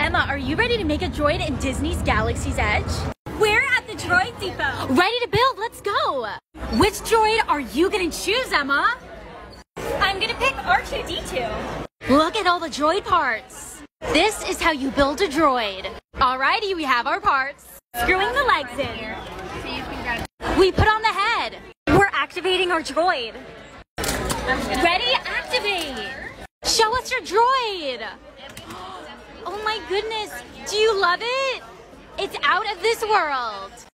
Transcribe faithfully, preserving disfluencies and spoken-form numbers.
Emma, are you ready to make a droid in Disney's Galaxy's Edge? We're at the Droid Depot. Ready to build, let's go. Which droid are you gonna choose, Emma? I'm gonna pick R two D two. Look at all the droid parts. This is how you build a droid. Alrighty, we have our parts. Screwing the legs in. We put on the head. We're activating our droid. Ready? Activate. Show us your droid. Oh my goodness. Do you love it? It's out of this world.